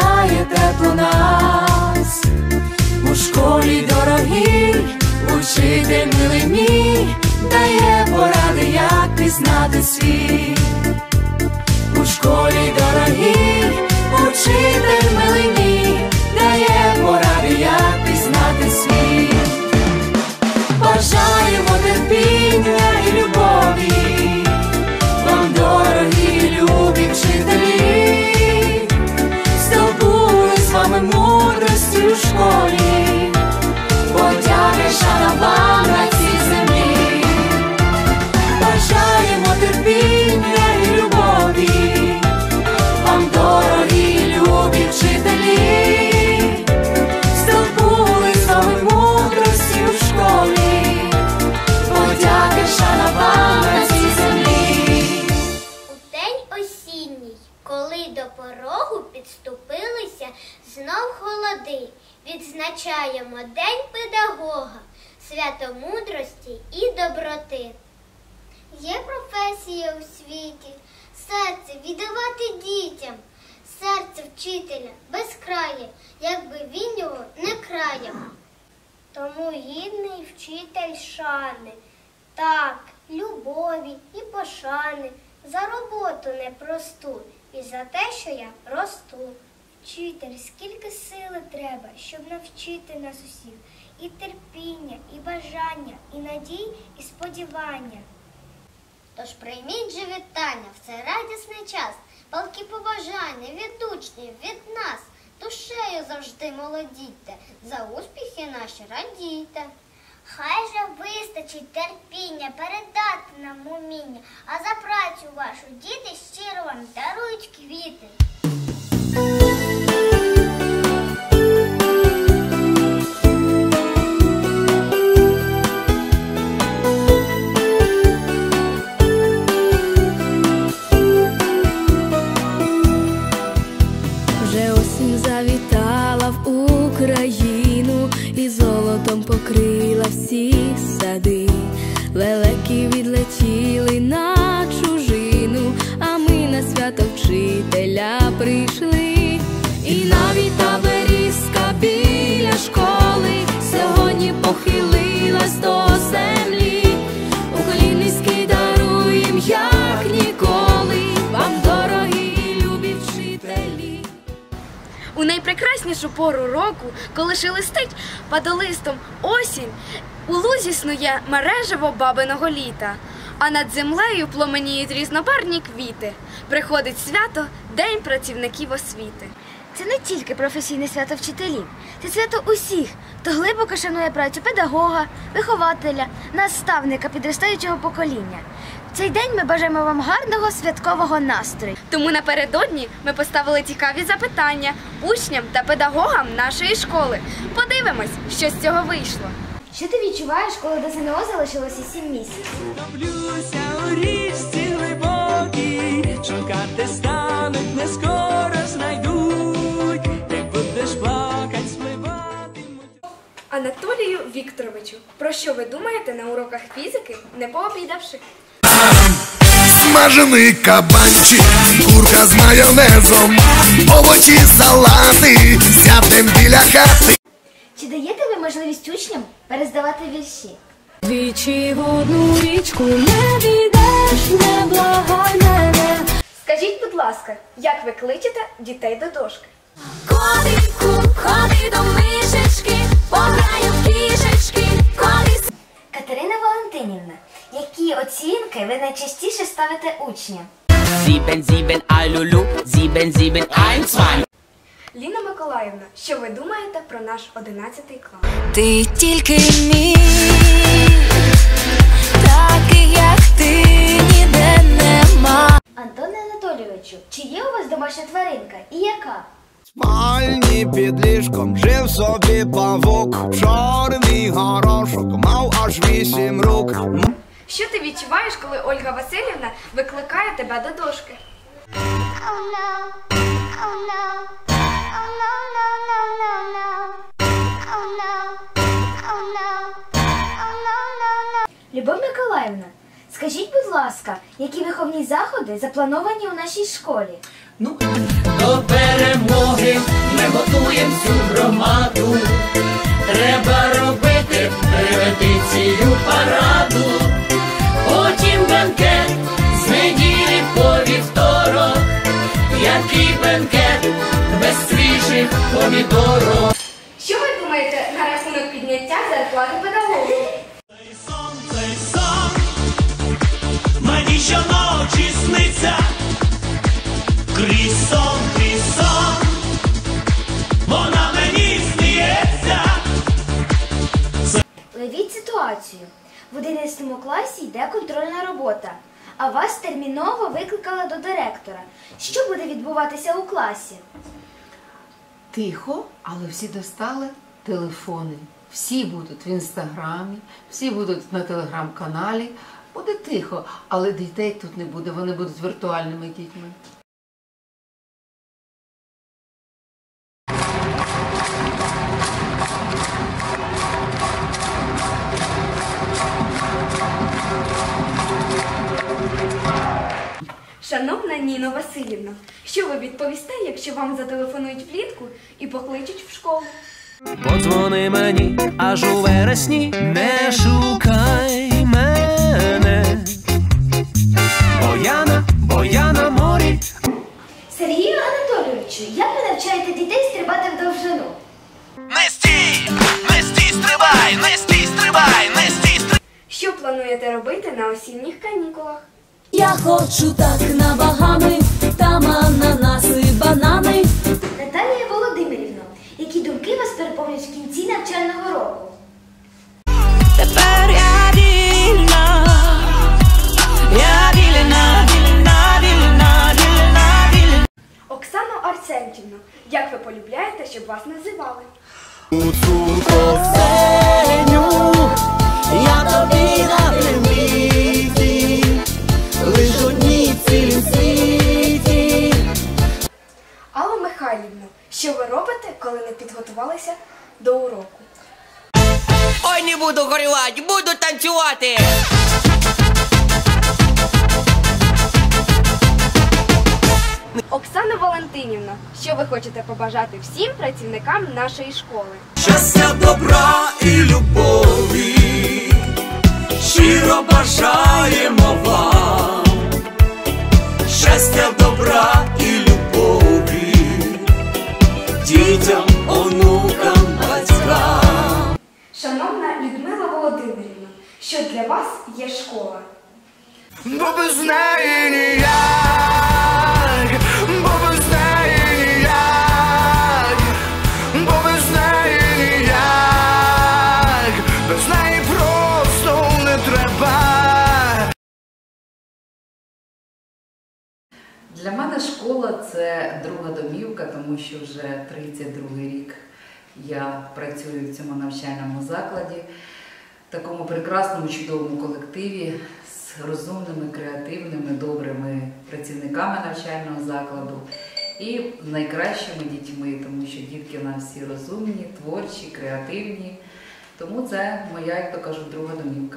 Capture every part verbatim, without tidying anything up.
зустрічає тепло нас. У школі дорогий, учитель милий мій, дає поради, як пізнати світ. У школі дорогий, учитель милий мій, дає поради, як пізнати світ. Бажаємо терпіння і любові вам, дорогі, любі вчителі, здобули з вами мудрості у школі, подяки, шана вам на цій землі. Бажаємо терпіння і любові вам, дорогі, любі вчителі, здобули з вами мудрості у школі, подяки, шана вам на цій землі. У день осінній, коли до порогу підступилися знов холоди, відзначаємо День педагога, свято мудрості і доброти. Є професія у світі – серце віддавати дітям, серце вчителя безкрає, якби він його не краяв. Тому гідний вчитель шани, так, любові і пошани, за роботу непросту і за те, що я росту. Вчитель, скільки сили треба, щоб навчити нас усіх, і терпіння, і бажання, і надій, і сподівання. Тож прийміть же вітання в цей радісний час, палкі побажання від учнів, від нас, душею завжди молодійте, за успіхи наші радійте. Хай же вистачить терпіння передати нам уміння, а за працю вашу діти щиро вам дарують квіти. Україну і золотом покрила всі сади. Лелеки відлетіли на чужину, а ми на свято вчителя прийшли. І навіть та берізка біля школи сьогодні похилилась до землі. Уклін низький даруєм, як ніколи, вам, дорогі і любі вчителі. У найпрекраснішу пору року, коли шелестить падолистом осінь, у лузі снує мережево бабиного літа, а над землею пломеніють різнобарвні квіти. Приходить свято – День працівників освіти. Це не тільки професійне свято вчителів, це свято усіх, хто глибоко шанує працю педагога, вихователя, наставника підростаючого покоління. В цей день ми бажаємо вам гарного святкового настрою. Тому напередодні ми поставили цікаві запитання учням та педагогам нашої школи. Подивимось, що з цього вийшло. Що ти відчуваєш, коли до ЗНО залишилося сім місяців? Топлюся у річці глибокій, шукати стануть, не скоро знайдуть, як будеш плакать, спливатимуть. Анатолію Вікторовичу, про що ви думаєте на уроках фізики, не пообідавши? Смажений кабанчик, курка з майонезом, овочі, салати, сядем біля хати. Чи даєте ви можливість учням перездавати вірші? Двічі в одну річку не відеш, не благай мене. Скажіть, будь ласка, як ви кличете дітей до дошки? Котику, ходи до мишечки, пограю в кішечки, колись. Катерина Валентинівна, які оцінки ви найчастіше ставите учням? Sieben, sieben, алюлю, sieben, sieben, ein, zwei. Ліна Миколаївна, що ви думаєте про наш одинадцятий клас? Ти тільки мій, такий, як ти, ніде нема. Антоне Анатолійовичу, чи є у вас домашня тваринка і яка? В спальні під ліжком жив собі павук, чорний горошок, мав аж вісім рук. Що ти відчуваєш, коли Ольга Васильівна викликає тебе до дошки? Oh no, oh no, oh no, no, no, no, no, oh no, oh no, oh no, no, no. Любов Миколаївна, скажіть, будь ласка, які виховні заходи заплановані у нашій школі? Ну, до перемоги збираєм всю громаду. Треба робити репетицію параду. Потім бенкет з неділі по вівторок. Який бенкет без свіжих помідорок. Що ви думаєте на рахунок підняття зарплати педагогів? Цей сон, цей сон, мені щоночі сниться. Крізь сон, крізь сон, вона мені сміється. Уявіть ситуацію. В одинадцятому класі йде контрольна робота, а вас терміново викликали до директора. Що буде відбуватися у класі? Тихо, але всі достали телефони. Всі будуть в інстаграмі, всі будуть на телеграм-каналі. Буде тихо, але дітей тут не буде, вони будуть віртуальними дітьми. Шановна Ніно Василівна, що ви відповісте, якщо вам зателефонують влітку і покличуть в школу? Подзвони мені аж у вересні, не шукай мене, бо я на, бо я на морі. Сергію Анатолійовичу, як ви навчаєте дітей стрибати в довжину? Не стій, не стій, стрибай, не стій, стрибай, не стій, стрибай. Що плануєте робити на осінніх канікулах? Я хочу так на Багами, там ананаси, банани. Наталія Володимирівна, які думки вас переповнюють в кінці навчального року? Тепер я вільна, я вільна, вільна, вільна, вільна, вільна. Оксано Арсентівно, як ви полюбляєте, щоб вас називали? Осеню, я тобі на приміті, лиш одній в цілім світі. Алла Михайлівна, що ви робите, коли не підготувалися до уроку? Ой, не буду горювати, буду танцювати. Оксана Валентинівна, що ви хочете побажати всім працівникам нашої школи? Щастя, добра і любові, щиро бажаємо вам. Щастя, добра і любові, дітям, онукам, батькам. Шановна Людмила Володимирівна, що для вас є школа? Бо без неї ніяк, бо без неї ніяк, бо без неї ніяк, без неї просто не треба. Для мене школа – це друга домівка, тому що вже тридцять другий рік я працюю в цьому навчальному закладі, в такому прекрасному, чудовому колективі з розумними, креативними, добрими працівниками навчального закладу і найкращими дітьми, тому що дітки у нас всі розумні, творчі, креативні. Тому це моя, як то кажуть, друга домівка.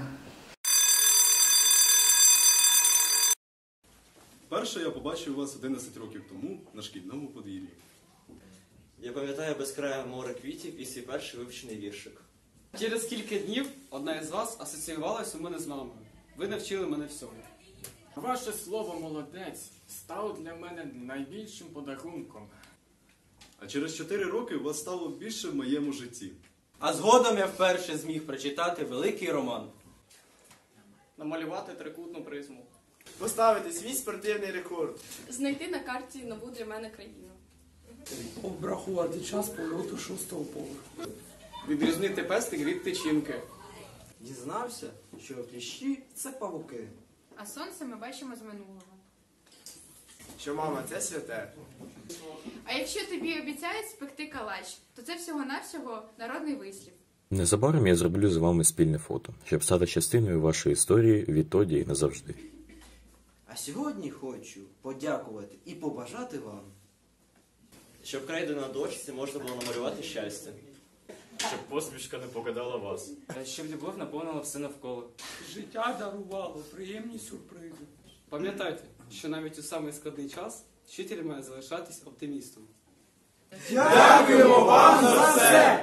Перше я побачив вас одинадцять років тому на шкільному подвір'ї. Я пам'ятаю безкрає море квітів і свій перший вивчений віршик. Через кілька днів одна із вас асоціювалась у мене з мамою. Ви навчили мене всього. Ваше слово «молодець» стало для мене найбільшим подарунком. А через чотири роки вас стало більше в моєму житті. А згодом я вперше зміг прочитати великий роман. Намалювати трикутну призму. Поставити свій спортивний рекорд. Знайти на карті нову для мене країну. Обрахувати час польоту шостого поверху. Відрізнити пестик від тичинки. Дізнався, що кліщі – це павуки. А сонце ми бачимо з минулого. Що мама – це святе. А якщо тобі обіцяють спекти калач, то це всього-навсього народний вислів. Незабаром я зроблю з вами спільне фото, щоб стати частиною вашої історії відтоді і назавжди. А сьогодні хочу подякувати і побажати вам, щоб крейдою на дошці можна було намалювати щастя. Щоб посмішка не покидала вас. Щоб любов наповнила все навколо. Життя дарувало приємні сюрпризи. Пам'ятайте, що навіть у самий складний час вчитель має залишатись оптимістом. Дякую! Дякуємо вам за все!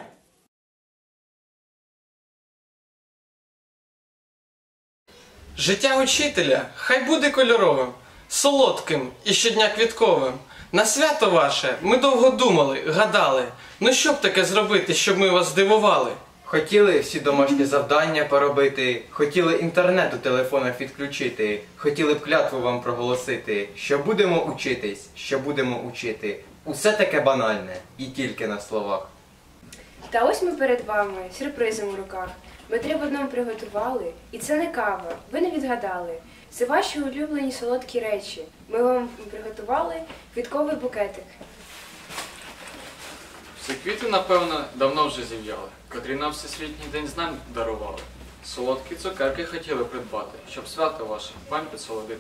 Життя учителя хай буде кольоровим, солодким і щодня квітковим. На свято ваше ми довго думали, гадали, ну що б таке зробити, щоб ми вас здивували? Хотіли всі домашні завдання поробити, хотіли інтернет у телефонах відключити, хотіли б клятву вам проголосити, що будемо учитись, що будемо учити. Усе таке банальне і тільки на словах. Та ось ми перед вами, сюрпризом у руках. Ми три в одному приготували, і це не кава, ви не відгадали. Це ваші улюблені солодкі речі. Ми вам приготували квітковий букетик. Всі квіти, напевно, давно вже зів'яли, котрі нам Всесвітній день знань дарували. Солодкі цукерки хотіли придбати, щоб свято ваше вам підсолодити.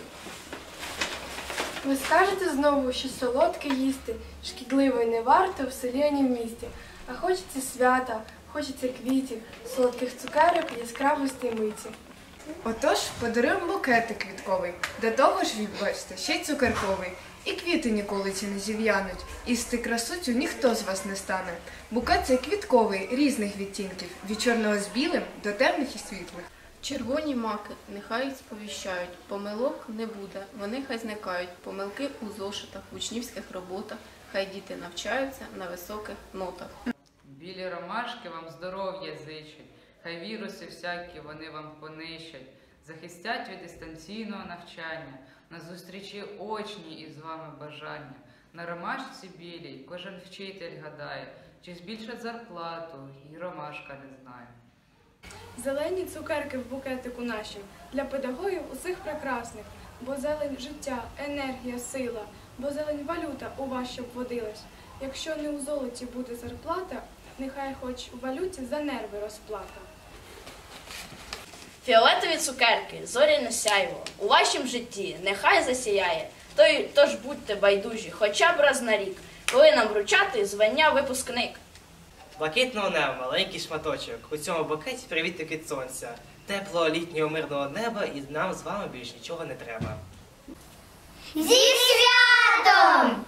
Ви скажете знову, що солодке їсти шкідливо й не варто в селі, ані в місті. А хочеться свята, хочеться квітів, солодких цукерок, яскравості й миті. Отож, подаруємо букетик квітковий, до того ж, бачите, ще й цукерковий. І квіти ніколи ці не зів'януть, істи красуцю ніхто з вас не стане. Букет цей квітковий, різних відтінків, від чорного з білим до темних і світлих. Червоні маки, нехай їх сповіщають, помилок не буде, вони хай зникають, помилки у зошитах, в учнівських роботах, хай діти навчаються на високих нотах. Білі ромашки вам здоров'я зичать, хай віруси всякі вони вам понищать, захистять від дистанційного навчання, на зустрічі очні із вами бажання. На ромашці білій кожен вчитель гадає, чи збільшать зарплату, і ромашка не знає. Зелені цукерки в букетику нашім, для педагогів усіх прекрасних, бо зелень життя, енергія, сила, бо зелень валюта у вас щоб водилась. Якщо не у золоті буде зарплата, нехай хоч у валюті за нерви розплата. Фіолетові цукерки, зоряне сяйво, у вашім житті нехай засіяє. Тож, тож будьте байдужі, хоча б раз на рік, коли нам вручати звання випускник. Блакитного неба, маленький шматочок, у цьому букеті привітик від сонця. Теплого літнього мирного неба, і нам з вами більш нічого не треба. Зі святом!